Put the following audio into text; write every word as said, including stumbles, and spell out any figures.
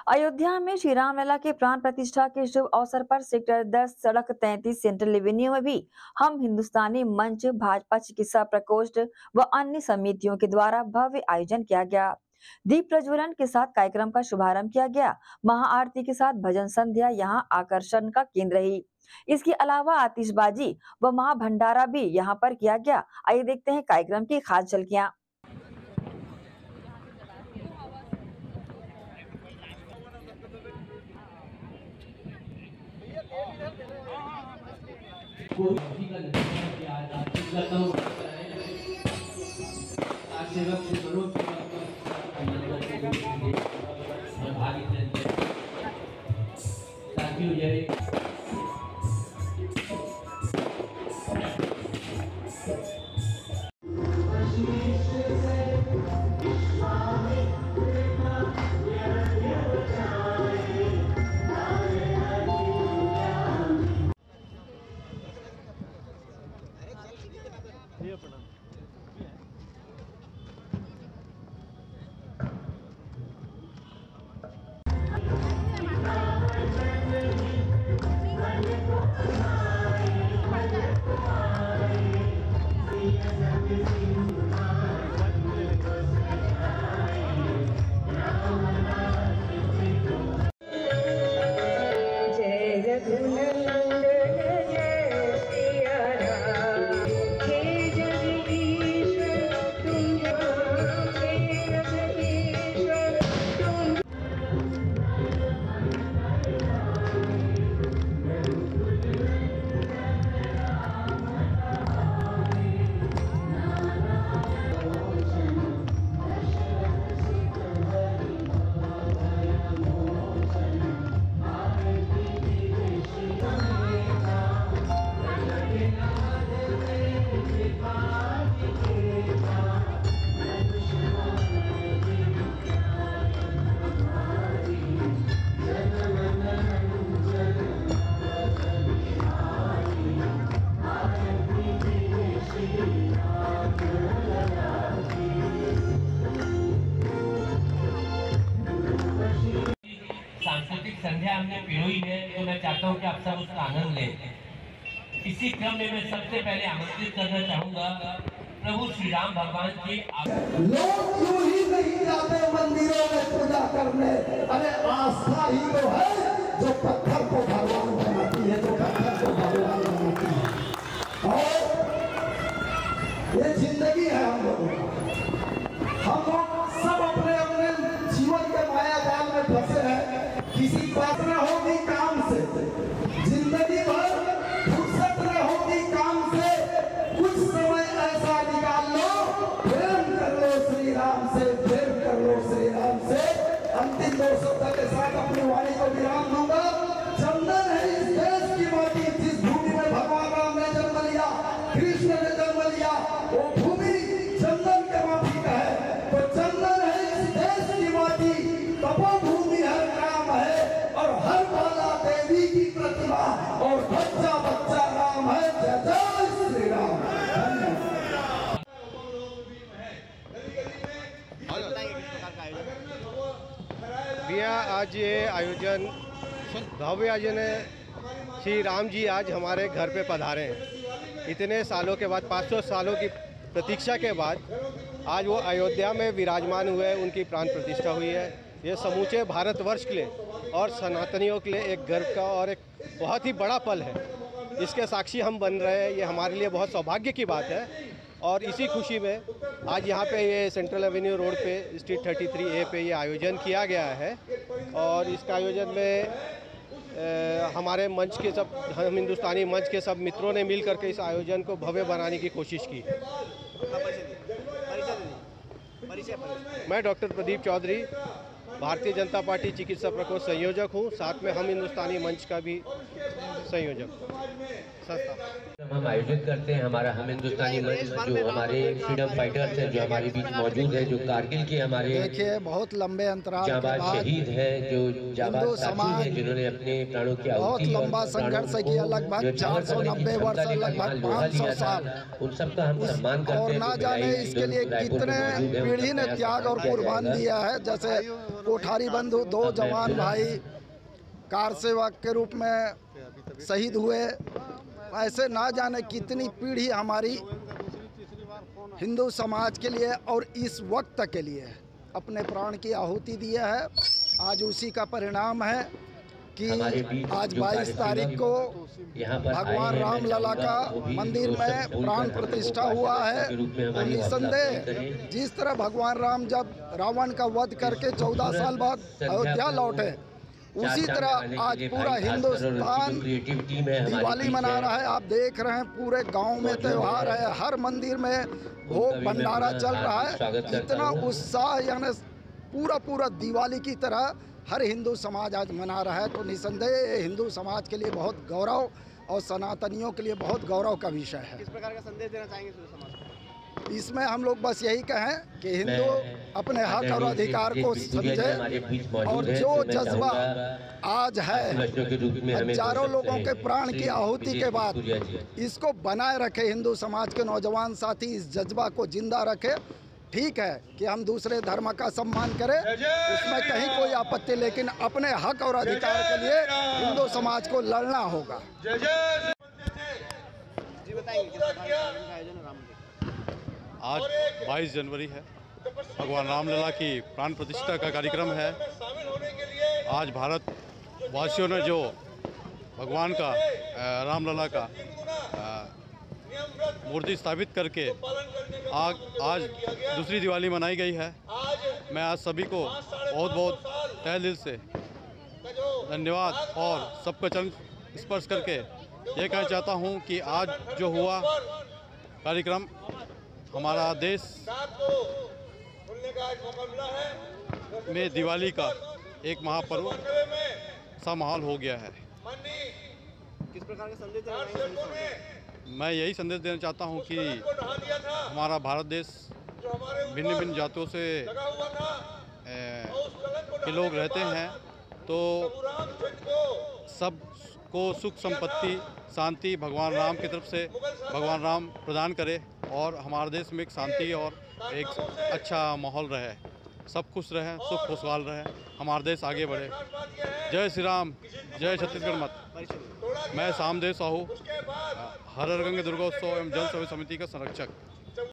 अयोध्या में श्री रामलला के प्राण प्रतिष्ठा के शुभ अवसर पर सेक्टर दस सड़क तैंतीस सेंट्रल एवेन्यू में भी हम हिंदुस्तानी मंच, भाजपा चिकित्सा प्रकोष्ठ व अन्य समितियों के द्वारा भव्य आयोजन किया गया। दीप प्रज्वलन के साथ कार्यक्रम का शुभारंभ किया गया। महाआरती के साथ भजन संध्या यहाँ आकर्षण का केंद्र रही। इसके अलावा आतिशबाजी व महाभंडारा भी यहाँ पर किया गया। आइए देखते हैं कार्यक्रम की खास झलकियां। सांस्कृतिक संध्या हमने पिरोई है, तो मैं चाहता हूं कि आप सब उसका आनंद लें। इसी क्रम में मैं सबसे पहले आमंत्रित करना चाहूंगा प्रभु श्री राम भगवान के। लोग क्यों ही नहीं जाते मंदिरों में पूजा करने? अरे आस्था ही तो है जो पत्थर को भगवान बनाती है, जो पत्थर को भगवान बनाती है। और ये जिंदगी है हम लोगों का। हम लोग सब अपने अपने जीवन के माया जाल में फंसे हैं। किसी बात न होगी काम से, जिंदगी भर फुर्सत न होगी काम से। कुछ समय ऐसा निकाल लो, प्रेम कर लो श्री राम से, प्रेम कर लो श्री राम से। अंतिम दो शब्द के साथ अपनी वाणी को विराम दूंगा। चंदन है इस देश की माटी, जिस भूमि में भगवान राम ने जन्म लिया, कृष्ण ने जन्म लिया, वो भूमि चंदन के माटी का है। तो चंदन है इस देश की माटी, तपोभूमि हर काम है, और हर बाला देवी की प्रतिभा, और बच्चा बच्चा राम है। जय जय श्री राम। भैया आज ये आयोजन भव्य आयोजन है। श्री राम जी आज हमारे घर पे पधारे हैं। इतने सालों के बाद, पाँच सौ सालों की प्रतीक्षा के बाद आज वो अयोध्या में विराजमान हुए, उनकी प्राण प्रतिष्ठा हुई है। ये समूचे भारतवर्ष के लिए और सनातनियों के लिए एक गर्व का और एक बहुत ही बड़ा पल है। इसके साक्षी हम बन रहे हैं, ये हमारे लिए बहुत सौभाग्य की बात है। और इसी खुशी में आज यहाँ पे ये सेंट्रल एवेन्यू रोड पे स्ट्रीट तैंतीस ए पे ये आयोजन किया गया है। और इसका आयोजन में ए, हमारे मंच के सब, हम हिंदुस्तानी मंच के सब मित्रों ने मिल करके इस आयोजन को भव्य बनाने की कोशिश की। मैं डॉक्टर प्रदीप चौधरी, भारतीय जनता पार्टी चिकित्सा प्रकोष्ठ संयोजक हूँ। साथ में हम हिंदुस्तानी मंच का भी संयोजक संस्था। हम आयोजित करते हैं हमारा हम हिंदुस्तानी मंच, जो हमारे फ्रीडम फाइटर्स हैं जो हमारे बीच मौजूद है, जो कारगिल के हमारे देखिए बहुत लंबे अंतराल के जाबाज बाद शहीद हैं, जो जाबाज हिंदू साथी समाज हैं जिन्होंने अपने प्राणों की बहुत आहुति और लंबा संघर्ष किया, लगभग चार सौ नब्बे वर्ष, लगभग पाँच सौ साल, उन सबका हम सम्मान करते और हैं। ना जाने इसके लिए कितने पीढ़ी ने त्याग और कुर्बान दिया है। जैसे कोठारी बंधु दो जवान भाई कार सेवक के रूप में शहीद हुए, ऐसे ना जाने कितनी पीढ़ी हमारी हिंदू समाज के लिए और इस वक्त के लिए अपने प्राण की आहुति दिया है। आज उसी का परिणाम है कि आज बाईस तारीख को भगवान राम लला का मंदिर में प्राण प्रतिष्ठा हुआ है। तो निसंदेह जिस तरह भगवान राम जब रावण का वध करके चौदह साल बाद अयोध्या लौटे, उसी तरह आज पूरा हिंदुस्तान दिवाली मना रहा है। आप देख रहे हैं पूरे गांव में त्यौहार है, हर मंदिर में भोग भंडारा चल रहा है। इतना उत्साह यानी पूरा पूरा दिवाली की तरह हर हिंदू समाज आज मना रहा है। तो निसंदेह हिंदू समाज के लिए बहुत गौरव और सनातनियों के लिए बहुत गौरव का विषय है। किस प्रकार का संदेश देना चाहेंगे हिंदू समाज को? इसमें हम लोग बस यही कहें कि हिंदू अपने हक और अधिकार को समझे और जो जज्बा आज है हजारों लोगों के प्राण की आहुति के बाद इसको बनाए रखे हिंदू समाज के नौजवान साथी, इस जज्बा को जिंदा रखे। ठीक है कि हम दूसरे धर्म का सम्मान करें, उसमें कहीं कोई आपत्ति, लेकिन अपने हक और अधिकार के लिए हिंदू समाज को लड़ना होगा। जी बताएंगे किस प्रकार का आयोजन है राम मंदिर? आज बाईस जनवरी है, भगवान रामलला की प्राण प्रतिष्ठा का कार्यक्रम है। आज भारत वासियों ने जो भगवान का रामलला का मूर्ति स्थापित करके आज आज दूसरी दिवाली मनाई गई है। मैं आज सभी को बहुत बहुत तहे दिल से धन्यवाद और सबका चरण स्पर्श करके ये कहना चाहता हूँ कि आज जो हुआ कार्यक्रम, हमारा देश में दिवाली का एक महापर्व सा माहौल हो गया है। किस प्रकार का संदेश देना चाहेंगे? मैं यही संदेश देना चाहता हूं कि हमारा भारत देश भिन्न भिन्न जातों से ए, के लोग रहते हैं, तो सबको सुख संपत्ति शांति भगवान राम की तरफ से भगवान राम प्रदान करे और हमारे देश में एक शांति और एक अच्छा माहौल रहे, सब खुश रहें, सुख खुशहाल रहे, हमारा देश आगे बढ़े। जय श्री राम, जय छत्तीसगढ़ मत। मैं सामदेव साहू, हर हर गंगे दुर्गोत्सव एवं जल सेवा समिति का संरक्षक।